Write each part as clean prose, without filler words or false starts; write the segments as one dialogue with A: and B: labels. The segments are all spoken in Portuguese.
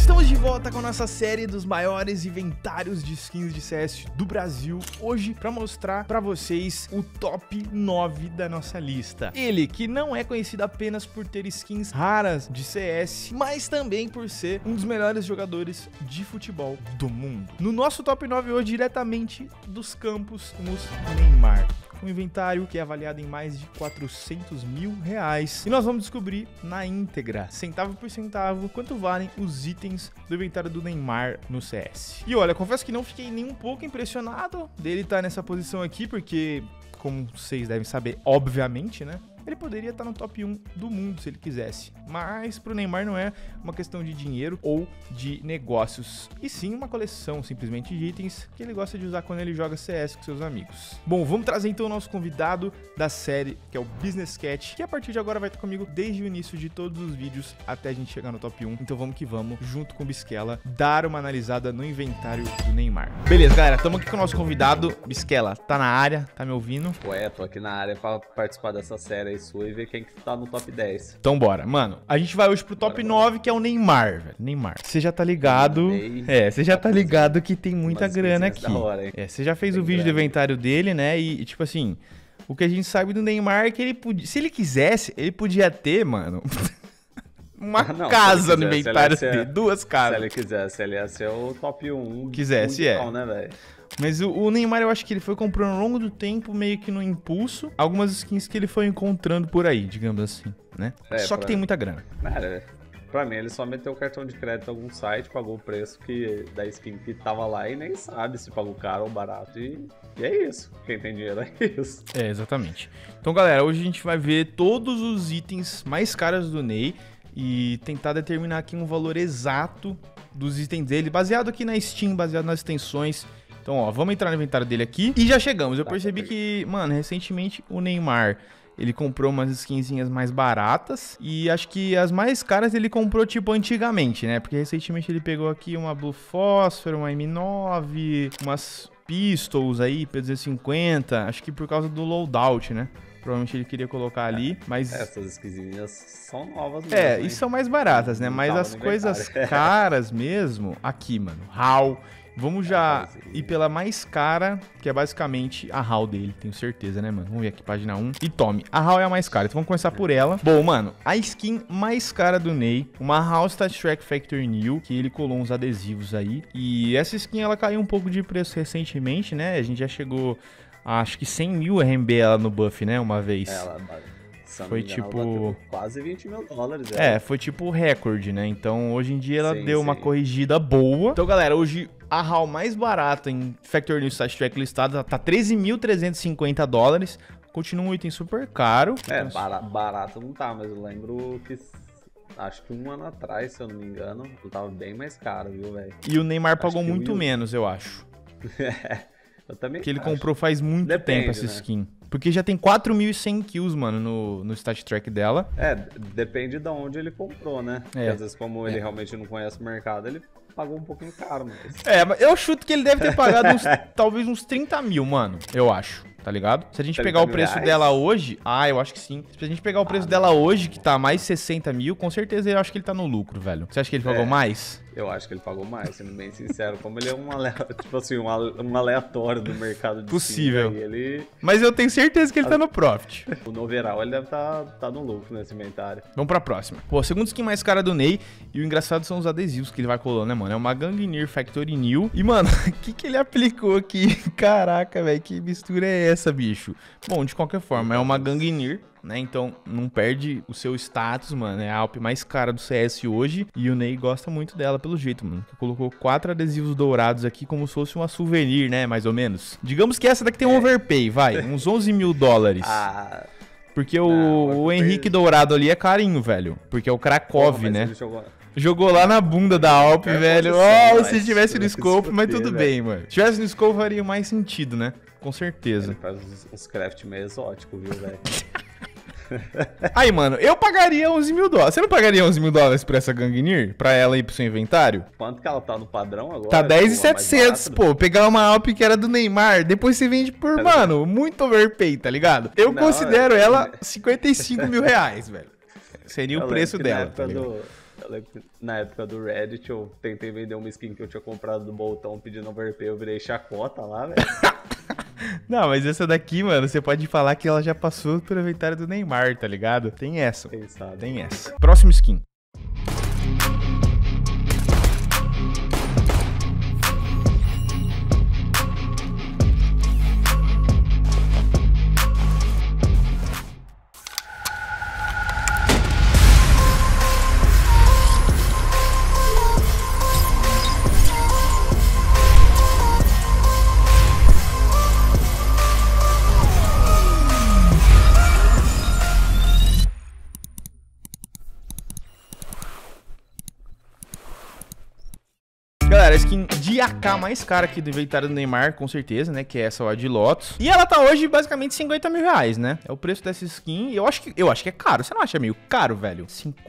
A: Estamos de volta com a nossa série dos maiores inventários de skins de CS do Brasil. Hoje, para mostrar para vocês o top 9 da nossa lista. Ele que não é conhecido apenas por ter skins raras de CS, mas também por ser um dos melhores jogadores de futebol do mundo. No nosso top 9 hoje, diretamente dos campos, temos Neymar. Um inventário que é avaliado em mais de 400 mil reais. E nós vamos descobrir na íntegra, centavo por centavo, quanto valem os itens do inventário do Neymar no CS. E olha, confesso que não fiquei nem um pouco impressionado dele estar nessa posição aqui, porque, como vocês devem saber, obviamente, né? Ele poderia estar no top 1 do mundo se ele quisesse. Mas pro Neymar não é uma questão de dinheiro ou de negócios, e sim uma coleção simplesmente de itens que ele gosta de usar quando ele joga CS com seus amigos. Bom, vamos trazer então o nosso convidado da série, que é o Business Cat, que a partir de agora vai estar comigo desde o início de todos os vídeos até a gente chegar no top 1. Então vamos que vamos, junto com o Bisquela, dar uma analisada no inventário do Neymar. Beleza, galera, estamos aqui com o nosso convidado. Bisquela, tá na área? Tá me ouvindo?
B: Ué, tô aqui na área pra participar dessa série sua e ver quem que tá no top 10.
A: Então bora. Mano, a gente vai hoje pro top 9, que é o Neymar, velho. Neymar. Você já tá ligado... você já tá ligado que tem muita grana aqui. Você já fez o vídeo do inventário dele, né? E tipo assim, o que a gente sabe do Neymar é que ele podia... Se ele quisesse, ele podia ter, mano... uma casa no inventário dele. 2 casas.
B: Se ele quisesse, ele ia ser o top 1.
A: Quisesse,
B: mundial, né, velho?
A: Mas o Neymar, eu acho que ele foi comprando ao longo do tempo, meio que no impulso, algumas skins que ele foi encontrando por aí, digamos assim, né? Só que tem muita grana.
B: Cara, pra mim, ele só meteu o cartão de crédito em algum site, pagou o preço da skin que tava lá e nem sabe se pagou caro ou barato. E é isso. Quem tem dinheiro é isso.
A: É, exatamente. Então, galera, hoje a gente vai ver todos os itens mais caros do Ney e tentar determinar aqui um valor exato dos itens dele, baseado aqui na Steam, baseado nas extensões. Então, ó, vamos entrar no inventário dele aqui. E já chegamos. Eu percebi que, mano, recentemente o Neymar, ele comprou umas skinzinhas mais baratas. E acho que as mais caras ele comprou, tipo, antigamente, né? Porque recentemente ele pegou aqui uma Blue Phosphor, uma M9, umas Pistols aí, P250. Acho que por causa do loadout, né? Provavelmente ele queria colocar ali, mas...
B: Essas skinzinhas são novas mesmo.
A: E são mais baratas, né? Mas as coisas caras mesmo, aqui, mano, HAL... Vamos já ir pela mais cara, que é basicamente a HAL dele, tenho certeza, né, mano? Vamos ver aqui, página 1. E tome, a HAL é a mais cara, então vamos começar por ela. Bom, mano, a skin mais cara do Ney, uma HAL Stat Track Factory New, que ele colou uns adesivos aí. E essa skin, ela caiu um pouco de preço recentemente, né? A gente já chegou a, acho que 100 mil RMB ela no buff, né, uma vez. Foi tipo...
B: quase 20 mil dólares.
A: Foi tipo o recorde, né? Então, hoje em dia ela deu uma corrigida boa. Então, galera, hoje a HAL mais barata em Factory New Stat Track listada tá 13.350 dólares. Continua um item super caro.
B: Barato não tá, mas eu lembro que... Acho que um ano atrás, se eu não me engano, ele tava bem mais caro, viu, velho?
A: E o Neymar pagou muito menos, eu acho.
B: Eu também
A: que ele comprou faz muito tempo essa skin. Porque já tem 4.100 kills, mano, no stat track dela.
B: Depende de onde ele comprou, né? Porque às vezes, como ele realmente não conhece o mercado, ele pagou um pouquinho caro, mas...
A: mas eu chuto que ele deve ter pagado talvez uns 30 mil, mano, eu acho. Tá ligado? Se a gente pegar o preço dela hoje... eu acho que sim. Se a gente pegar o preço dela hoje, que tá mais 60 mil, com certeza eu acho que ele tá no lucro, velho. Você acha que ele pagou mais?
B: Eu acho que ele pagou mais, sendo bem sincero. Como ele é um aleatório do mercado de
A: possível.
B: Ele...
A: Mas eu tenho certeza que ele tá no profit.
B: No overall, ele deve tá no lucro nesse inventário.
A: Vamos pra próxima. Pô, a segunda skin mais cara do Ney. E o engraçado são os adesivos que ele vai colando, né, mano? É uma Gangnir Factory New. E, mano, o que ele aplicou aqui? Caraca, velho, que mistura é essa, bicho? Bom, de qualquer forma, é uma Gangnir, né? Então não perde o seu status, mano. É a Alp mais cara do CS hoje. E o Ney gosta muito dela, pelo jeito, mano. Que colocou 4 adesivos dourados aqui como se fosse uma souvenir, né? Mais ou menos. Digamos que essa daqui tem um overpay, vai. Uns 11 mil dólares. Porque o Henrique Dourado ali é carinho, velho. Porque é o Krakov, né? Jogou lá na bunda da Alp, velho. Se tivesse no scope, mas tudo bem, mano. Se tivesse no scope, faria mais sentido, né? Com certeza.
B: Ele faz uns craft meio exóticos, viu, velho?
A: Aí, mano, eu pagaria 11 mil dólares. Você não pagaria 11 mil dólares pra essa Gangnir? Pra ela ir pro seu inventário?
B: Quanto que ela tá no padrão agora?
A: Tá 10.700, pô. Pegar uma Alp que era do Neymar, depois você vende por, mano, muito overpay, tá ligado? Eu considero ela 55 mil reais, velho. Seria o preço dela, tá ligado?
B: Eu lembro que na época do Reddit eu tentei vender uma skin que eu tinha comprado do Boltão pedindo overpay, eu virei chacota lá, velho.
A: Não, mas essa daqui, mano, você pode falar que ela já passou pelo inventário do Neymar, tá ligado? Tem essa.
B: Pensado.
A: Tem essa. Próximo skin. Galera, a skin de AK mais cara aqui do inventário do Neymar, com certeza, né? Que é essa ó, de Lotus. E ela tá hoje basicamente 50 mil reais, né? É o preço dessa skin. Eu acho que é caro. Você não acha meio caro, velho?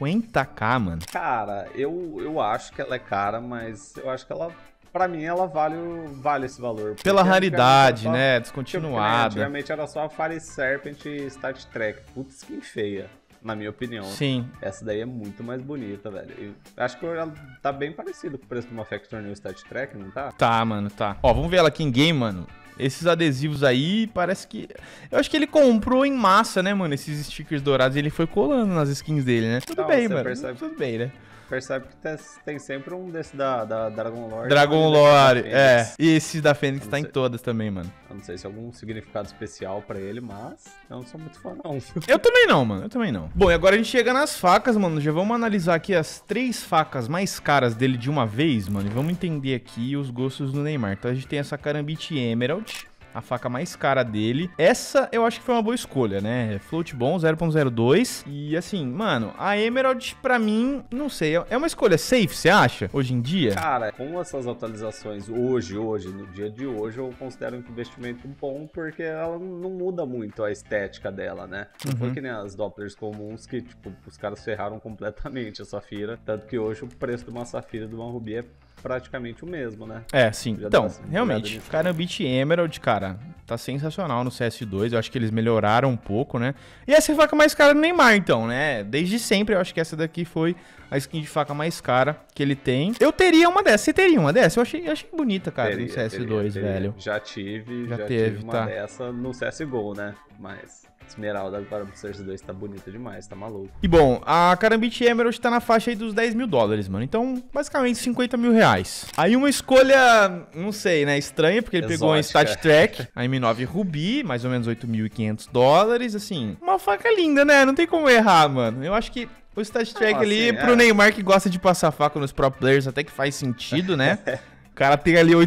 A: 50k, mano.
B: Cara, eu acho que ela é cara, mas eu acho que ela... Pra mim, ela vale esse valor.
A: Pela raridade,
B: só,
A: né? Descontinuada.
B: Antigamente era só a Fire Serpent Stat Trek. Putz, skin feia. Na minha opinião.
A: Sim.
B: Essa daí é muito mais bonita, velho. Eu acho que ela tá bem parecida com o preço de uma Factor New Stat Track, não tá?
A: Tá, mano, tá. Ó, vamos ver ela aqui em game, mano. Esses adesivos aí, parece que... Eu acho que ele comprou em massa, né, mano? Esses stickers dourados e ele foi colando nas skins dele, né? Tudo bem, mano. Tudo bem, né?
B: Percebe que tem sempre um desse da Dragon Lore.
A: Dragon Lore, é. E esse da Fênix tá em todas também, mano.
B: Eu não sei se é algum significado especial pra ele, mas eu não sou muito fã, não.
A: Eu também não, mano. Eu também não. Bom, e agora a gente chega nas facas, mano. Já vamos analisar aqui as 3 facas mais caras dele de uma vez, mano. E vamos entender aqui os gostos do Neymar. Então a gente tem essa Karambit Emerald, a faca mais cara dele. Essa eu acho que foi uma boa escolha, né? Float bom, 0.02. E assim, mano, a Emerald pra mim, não sei, é uma escolha safe, você acha? Hoje em dia?
B: Cara, com essas atualizações hoje, no dia de hoje, eu considero um investimento bom, porque ela não muda muito a estética dela, né? Não foi que nem as Dopplers comuns que, tipo, os caras ferraram completamente a Safira. Tanto que hoje o preço de uma Safira e de uma Ruby é praticamente o mesmo, né?
A: É, sim. Então, realmente, Karambit Emerald, cara, tá sensacional no CS2. Eu acho que eles melhoraram um pouco, né? E essa é a faca mais cara do Neymar, então, né? Desde sempre, eu acho que essa daqui foi a skin de faca mais cara que ele tem. Eu teria uma dessa. Você teria uma dessa? Eu achei bonita, cara, no CS2, velho.
B: Já tive uma
A: tá.
B: dessa no CSGO, né? Mas... Esmeralda agora pro CS2 tá bonita demais, tá maluco.
A: E bom, a Karambit Emerald tá na faixa aí dos 10 mil dólares, mano. Então, basicamente 50 mil reais. Aí uma escolha, não sei, né, estranha, porque ele pegou uma Stat Track, a M9 Ruby, mais ou menos 8.500 dólares, assim. Uma faca linda, né? Não tem como errar, mano. Eu acho que o Stat Track ali, pro Neymar que gosta de passar faca nos pro players, até que faz sentido, né? O cara tem ali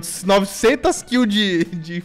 A: 900 kills de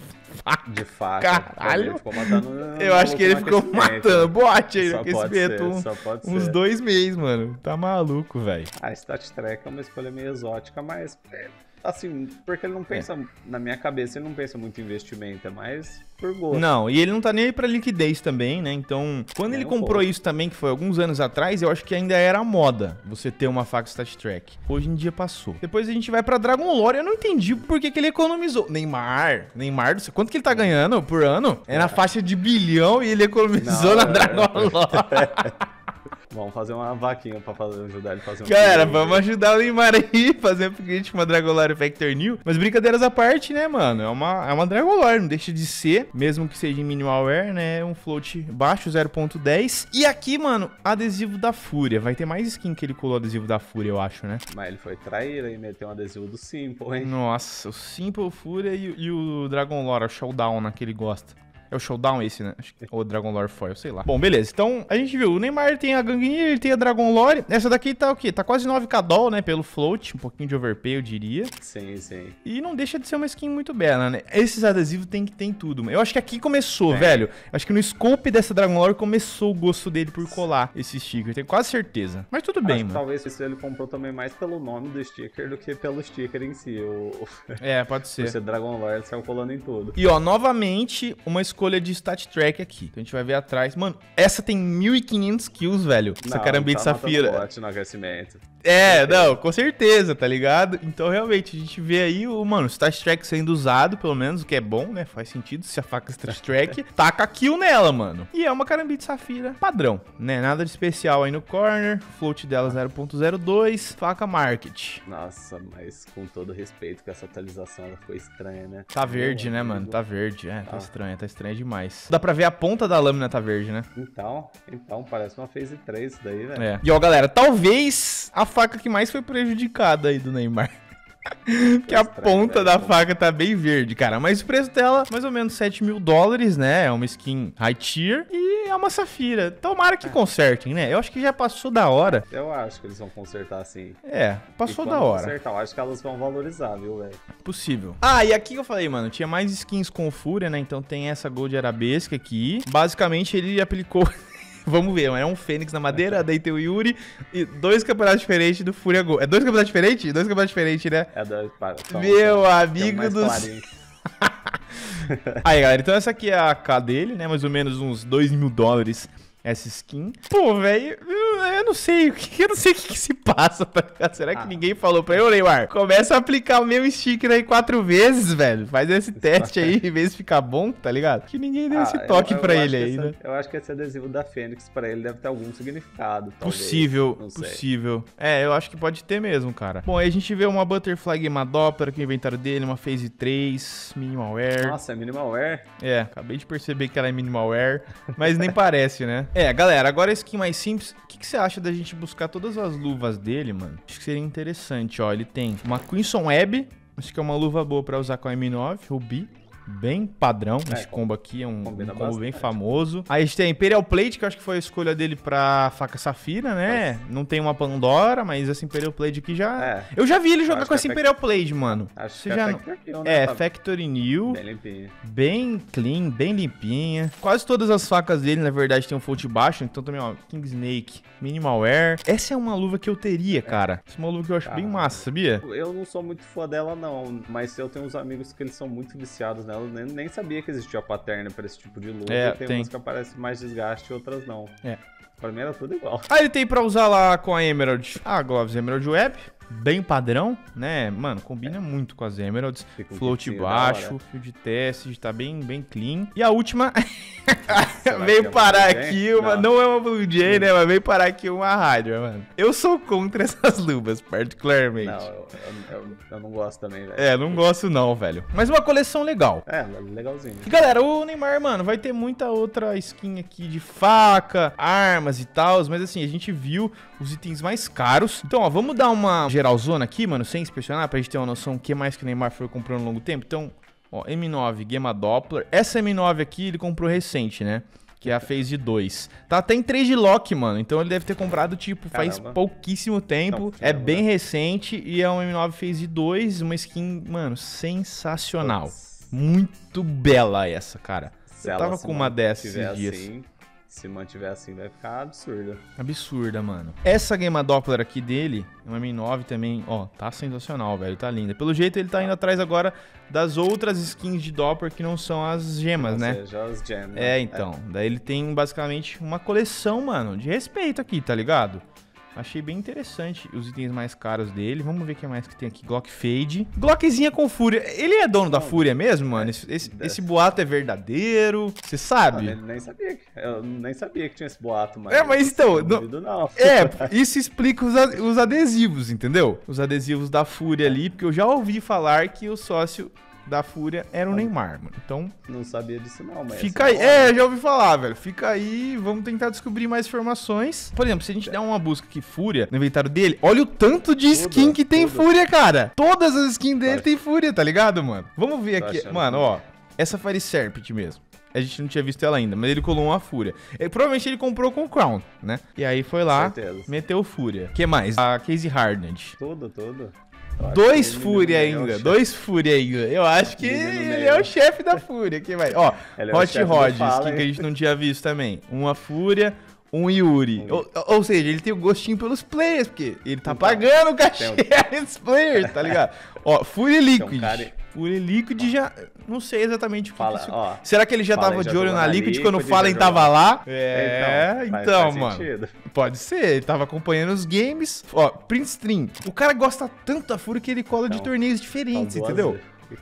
A: faca. Caralho.
B: Ele ficou matando
A: eu acho que ele ficou matando bote aí no aquecimento uns 2 meses, mano. Tá maluco, velho.
B: A Stat Track é uma escolha meio exótica, mas... Assim, porque ele não pensa, na minha cabeça, ele não pensa muito em investimento, é mais por gosto.
A: Não, e ele não tá nem aí pra liquidez também, né? Então, quando ele comprou isso também, que foi alguns anos atrás, eu acho que ainda era moda você ter uma faca Stat Track. Hoje em dia passou. Depois a gente vai pra Dragon Lore, eu não entendi por que ele economizou. Neymar, quanto que ele tá ganhando por ano? É na faixa de bilhão e ele economizou na Dragon Lore.
B: Vamos fazer uma vaquinha pra ajudar ele a fazer um...
A: Galera, vamos ajudar o Neymar aí, fazer um upgrade com uma Dragon Lore Factor New. Mas brincadeiras à parte, né, mano? É uma Dragon Lore, não deixa de ser. Mesmo que seja em minimal wear, né? Um float baixo, 0.10. E aqui, mano, adesivo da Fúria. Vai ter mais skin que ele colou adesivo da Fúria, eu acho, né?
B: Mas ele foi traíra e meteu um adesivo do Simple, hein?
A: Nossa, o Simple, Fúria e o Dragon Lore, o Showdown, né, que ele gosta. É o Showdown esse, né? Acho que... Ou Dragon Lore Foil, sei lá. Bom, beleza. Então, a gente viu. O Neymar tem a Ganguinha, ele tem a Dragon Lore. Essa daqui tá o quê? Tá quase 9k doll, né? Pelo float. Um pouquinho de overpay, eu diria.
B: Sim, sim.
A: E não deixa de ser uma skin muito bela, né? Esses adesivos tem que ter em tudo. Eu acho que aqui começou, velho. Acho que no scope dessa Dragon Lore começou o gosto dele por colar esse sticker. Tenho quase certeza. Mas tudo bem, mano.
B: Talvez isso ele comprou também mais pelo nome do sticker do que pelo sticker em si.
A: É, pode ser.
B: Por ser Dragon Lore, ele saiu colando em tudo.
A: E ó, novamente, uma escolha de Stat Track aqui. Então a gente vai ver atrás. Mano, essa tem 1.500 kills, velho. Essa Karambit Safira.
B: No aquecimento.
A: Não, com certeza, tá ligado? Então, realmente, a gente vê aí o Star Trek sendo usado, pelo menos, o que é bom, né? Faz sentido, se a faca Star Trek, taca kill nela, mano. E é uma Karambit Safira padrão, né? Nada de especial aí no corner, float dela 0.02, faca Market.
B: Nossa, mas com todo respeito, com essa atualização, ela ficou estranha, né?
A: Tá verde, né, mano? Tá verde, tá estranha demais. Dá pra ver a ponta da lâmina tá verde, né?
B: Então, parece uma Phase 3 isso daí, velho.
A: E ó, galera, talvez a faca que mais foi prejudicada aí do Neymar. Porque a ponta da faca tá bem verde, cara. Mas o preço dela, mais ou menos $7.000, né? É uma skin high tier e é uma safira. Tomara que consertem, né? Eu acho que já passou da hora.
B: Eu acho que eles vão consertar assim.
A: Passou da hora.
B: Consertar, eu acho que elas vão valorizar, viu, velho?
A: Possível. E aqui que eu falei, mano, tinha mais skins com Fúria, né? Então tem essa Gold Arabesque aqui. Basicamente, ele aplicou... Vamos ver, é um Fênix na madeira, daí tem o Yuri e 2 campeonatos diferentes do Fúria Gold. É 2 campeonatos diferentes? 2 campeonatos diferentes, né?
B: É 2,
A: meu amigo do céu. Aí, galera, então essa aqui é a AK dele, né? Mais ou menos uns $2.000 essa skin. Pô, velho, eu não sei o que se passa, tá ligado? Será que ninguém falou pra ele, ô Neymar, começa a aplicar o mesmo sticker aí 4 vezes, velho. Faz esse teste aí e vê se fica bom, tá ligado? Que ninguém deu esse toque pra ele aí, né?
B: Eu acho que esse adesivo da Fênix pra ele deve ter algum significado, talvez.
A: Possível. Eu acho que pode ter mesmo, cara. Bom, aí a gente vê uma Butterfly Game Doppler aqui no inventário dele, uma Phase 3, Minimal Wear.
B: Nossa, é Minimal Wear?
A: Acabei de perceber que ela é Minimal Wear, mas nem parece, né? Galera, agora a skin mais simples. O que você acha da gente buscar todas as luvas dele, mano? Acho que seria interessante, ó. Ele tem uma Crimson Web. Acho que é uma luva boa pra usar com a M9, Ruby. Bem padrão, esse combo aqui é um combo bem famoso. Aí a gente tem a Imperial Plate, que eu acho que foi a escolha dele pra faca Safira, né? Não tem uma Pandora, mas essa Imperial Plate aqui já... Eu já vi ele jogar com essa Imperial Plate, mano.
B: Acho que é Factory New, né?
A: Factory New.
B: Bem limpinha.
A: Bem clean, bem limpinha. Quase todas as facas dele, na verdade, tem um float baixo. Então também, ó, King Snake, Minimal Wear. Essa é uma luva que eu teria, cara. Essa é uma luva que eu acho bem massa, sabia?
B: Eu não sou muito fã dela, não. Mas eu tenho uns amigos que eles são muito viciados nela. Nem sabia que existia paterna pra esse tipo de luva. Tem umas que aparecem mais desgaste e outras não. Pra mim era tudo igual.
A: Ele tem pra usar lá com a Emerald. Gloves Emerald Web. Bem padrão, né? Mano, combina muito com as Emeralds. Float baixo, fio de teste, tá bem clean. E a última... veio parar aqui uma... Não é uma Blue Jay, né? Mas veio parar aqui uma Hydra, mano. Eu sou contra essas luvas, particularmente.
B: Eu não gosto também, velho.
A: Não gosto não, velho. Mas uma coleção legal.
B: Legalzinho.
A: E galera, o Neymar, mano, vai ter muita outra skin aqui de faca, armas e tal. Mas assim, a gente viu os itens mais caros. Então, ó, vamos dar uma geralzona aqui, mano, sem inspecionar, pra gente ter uma noção do que mais que o Neymar foi comprando ao longo do tempo. Então, ó, M9 Gamma Doppler. Essa M9 aqui ele comprou recente, né? Que é a Phase 2. Tá até em trade lock, mano. Então ele deve ter comprado, tipo, faz pouquíssimo tempo. É bem recente e é uma M9 Phase 2. Uma skin, mano, sensacional. Muito bela essa, cara. Eu tava com uma dessas esses dias.
B: Assim, se mantiver assim, vai ficar absurda.
A: Absurda, mano. Essa Gamma Doppler aqui dele, uma M9 também, ó, tá sensacional, velho. Tá linda. Pelo jeito, ele tá indo atrás agora das outras skins de Doppler que não são as gemas, né?
B: Seja as gemas, né?
A: Então. Daí ele tem basicamente uma coleção, mano, de respeito aqui, tá ligado? Achei bem interessante os itens mais caros dele. Vamos ver o que mais que tem aqui. Glock Fade. Glockzinha com Fúria. Ele é dono da Fúria mesmo, mano? Esse boato é verdadeiro? Você sabe?
B: Eu nem sabia que tinha esse boato, mas...
A: mas então...
B: Não.
A: Isso explica os adesivos, entendeu? Os adesivos da Fúria ali, porque eu já ouvi falar que o sócio da Fúria era o Neymar, mano. Então...
B: Não sabia disso não, mas...
A: Fica aí. Já ouvi falar, velho. Fica aí, vamos tentar descobrir mais informações. Por exemplo, se a gente der uma busca aqui, Fúria, no inventário dele, olha o tanto de skin que tem Fúria, cara. Todas as skins dele tem Fúria, tá ligado, mano? Vamos ver aqui. Mano, ó. Essa Fire Serpent mesmo. A gente não tinha visto ela ainda, mas ele colou uma Fúria. Provavelmente ele comprou com o Crown, né? E aí foi lá, meteu Fúria. O que mais? A Case Hardened.
B: Tudo.
A: 2 Fúria ainda, 2 Fúria ainda. Eu acho que ele é o chefe da Fúria. Que vai. Ó, Hot Rod, skin que a gente não tinha visto também. Uma Fúria, um Yuri. Ou seja, ele tem o gostinho pelos players, porque ele tá pagando o cachê dos players, tá ligado? Ó, Fúria Liquid. Fúria Liquid já... Não sei exatamente o que
B: Fala,
A: isso...
B: ó,
A: Será que ele já tava de olho na Liquid quando o Fallen tava lá? Então,
B: faz
A: mano.
B: sentido.
A: Pode ser, ele tava acompanhando os games. Ó, Prince Stream. O cara gosta tanto da Fúria que ele cola de torneios diferentes, entendeu?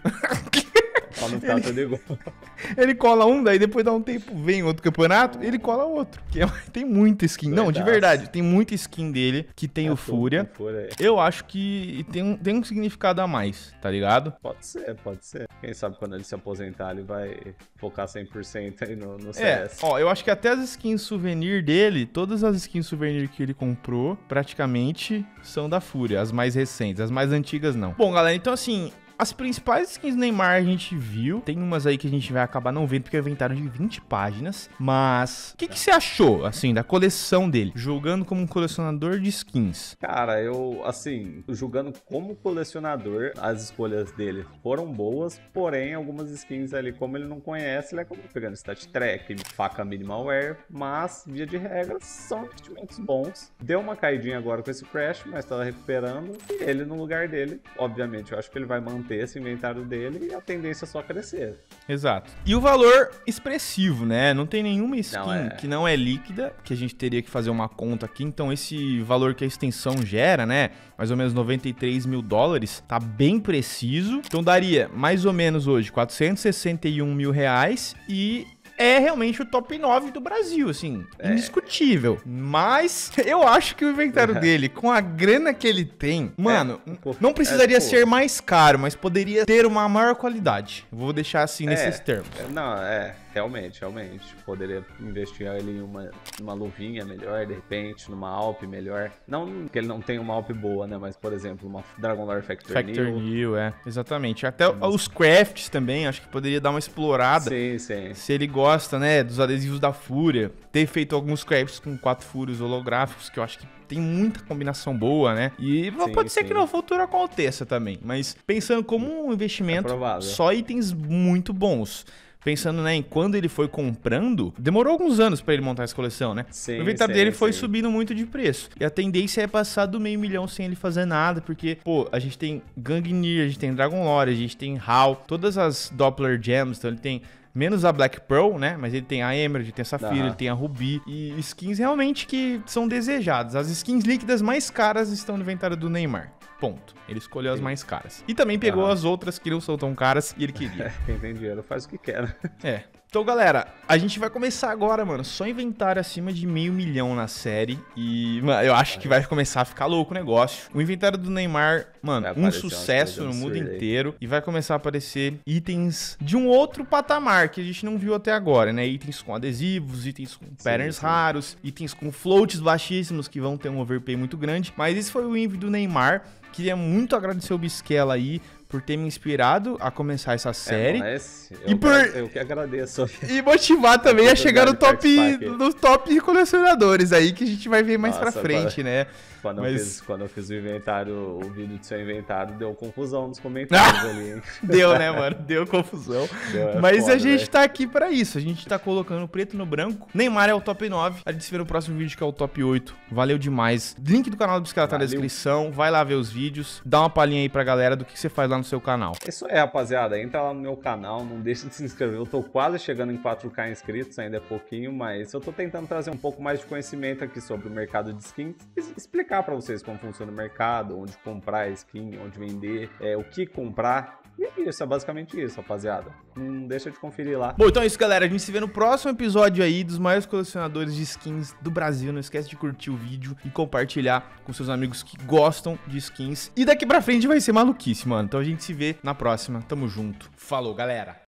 B: Pra não ficar tudo igual.
A: Ele cola um, daí depois dá um tempo, vem outro campeonato, ele cola outro. Tem muita skin. Não, de verdade, tem muita skin dele que tem o Fúria. Eu acho que tem um significado a mais, tá ligado?
B: Pode ser. Quem sabe quando ele se aposentar, ele vai focar 100% aí no CS.
A: Ó, eu acho que até as skins souvenir dele, todas as skins souvenir que ele comprou, praticamente são da Fúria, as mais recentes, as mais antigas não. Bom, galera, então assim... As principais skins do Neymar a gente viu. Tem umas aí que a gente vai acabar não vendo porque é um inventário de 20 páginas. Mas o que você achou, assim, da coleção dele? Jogando como um colecionador de skins.
B: Cara, eu, assim, julgando como colecionador, as escolhas dele foram boas. Porém, algumas skins ali, como ele não conhece, ele acabou pegando stat track, faca minimal wear. Mas, via de regra, são investimentos bons. Deu uma caidinha agora com esse crash, mas tá recuperando. E ele no lugar dele, obviamente, eu acho que ele vai manter esse inventário dele e a tendência é só crescer.
A: Exato. E o valor expressivo, né? Não tem nenhuma skin que não é líquida, que a gente teria que fazer uma conta aqui. Então esse valor que a extensão gera, né? Mais ou menos 93 mil dólares, tá bem preciso. Então daria mais ou menos hoje 461 mil reais e... é realmente o top 9 do Brasil, assim, indiscutível. Mas eu acho que o inventário dele, com a grana que ele tem, mano, não precisaria ser mais caro, mas poderia ter uma maior qualidade. Vou deixar assim nesses termos.
B: Não, realmente. Poderia investir ali em uma luvinha melhor, de repente, numa Alp melhor. Não que ele não tenha uma Alp boa, né? Mas, por exemplo, uma Dragon Lore Factor New.
A: Exatamente. Até os crafts também, acho que poderia dar uma explorada.
B: Sim.
A: Se ele gosta, né, dos adesivos da Fúria, ter feito alguns crafts com 4 fúrios holográficos, que eu acho que tem muita combinação boa, né? E pode ser que no futuro aconteça também. Mas pensando como um investimento, só itens muito bons. Pensando, né, em quando ele foi comprando, demorou alguns anos pra ele montar essa coleção, né? O inventário dele foi subindo muito de preço. E a tendência é passar do $500 mil sem ele fazer nada, porque, pô, a gente tem Gangnir, a gente tem Dragon Lore, a gente tem HAL, todas as Doppler Gems, então ele tem... menos a Black Pearl, né? Mas ele tem a Emerald, tem a Safira, ele tem a Ruby. E skins realmente que são desejadas. As skins líquidas mais caras estão no inventário do Neymar. Ponto. Ele escolheu as mais caras. E também pegou as outras que não são tão caras e ele queria.
B: Quem tem dinheiro faz o que quer.
A: Então, galera, a gente vai começar agora, mano. Só inventário acima de $500 mil na série. E, mano, eu acho que vai começar a ficar louco o negócio. O inventário do Neymar, mano, um sucesso no mundo inteiro. E vai começar a aparecer itens de um outro patamar que a gente não viu até agora, né? Itens com adesivos, itens com patterns raros, itens com floats baixíssimos que vão ter um overpay muito grande. Mas esse foi o envio do Neymar. Queria muito agradecer o Bisquela aí por ter me inspirado a começar essa série.
B: Eu que agradeço.
A: E motivar também a chegar no top colecionadores aí, que a gente vai ver mais pra frente, né?
B: Quando eu fiz o inventário, o vídeo do seu inventário, deu confusão nos comentários ali, hein?
A: Deu, né, mano? Deu confusão. Mas a gente tá aqui pra isso. A gente tá colocando preto no branco. Neymar é o top 9. A gente se vê no próximo vídeo, que é o top 8. Valeu demais. Link do canal do Bisquela tá na descrição. Vai lá ver os vídeos. Dá uma palhinha aí pra galera do que você faz lá no seu canal.
B: Isso é, rapaziada. Entra lá no meu canal. Não deixa de se inscrever. Eu tô quase chegando em 4K inscritos. Ainda é pouquinho, mas eu tô tentando trazer um pouco mais de conhecimento aqui sobre o mercado de skins. Explicar pra vocês como funciona o mercado, onde comprar skin, onde vender, o que comprar. E é isso, é basicamente isso, rapaziada. Não deixa de conferir lá.
A: Bom, então é isso, galera. A gente se vê no próximo episódio aí dos maiores colecionadores de skins do Brasil. Não esquece de curtir o vídeo e compartilhar com seus amigos que gostam de skins. E daqui pra frente vai ser maluquice, mano. Então a gente se vê na próxima. Tamo junto. Falou, galera.